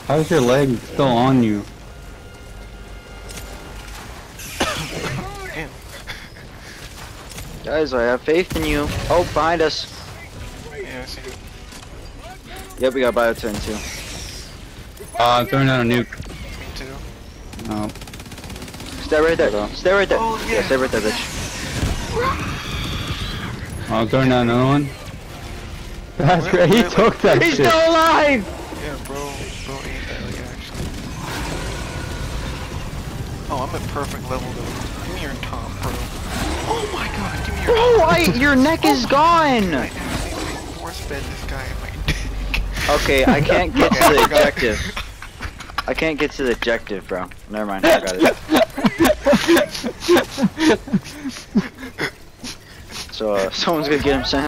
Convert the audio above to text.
How's your leg still on you? Damn. Guys, I have faith in you. Oh, behind us. Yeah, I see it. Yep, we got bioturn too. Throwing out a nuke. Me too. No. Stay right there. Stay right there. Oh, yeah. Stay right there, bitch. Throwing out another one. That's Wait, great. He wait, took that He's shit. still alive! Yeah, bro ate that, like, actually. Oh, I'm at perfect level, though. Give me your top, bro. Oh my god, give me your Bro, your neck is gone! I accidentally force fed this guy in my dick. Okay, I can't get to the objective. I can't get to the objective, bro. Never mind, I got it. So, someone's gonna get him sent.